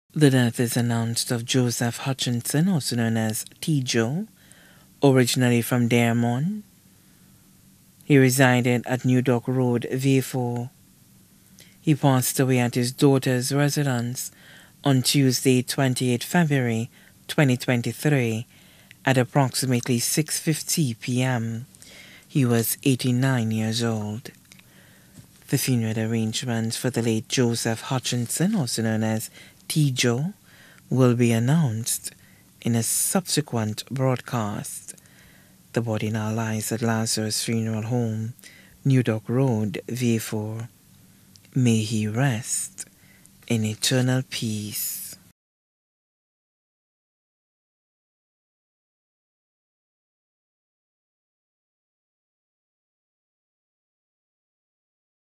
The death is announced of Joseph Hutchinson, also known as T. Joe, originally from Daremont. He resided at New Dock Road, V4. He passed away at his daughter's residence on Tuesday, 28 February 2023 at approximately 6:50 p.m. He was 89 years old. The funeral arrangements for the late Joseph Hutchinson, also known as T. Joe, will be announced in a subsequent broadcast. The body now lies at Lazarus Funeral Home, New Dock Road, V4. May he rest in eternal peace.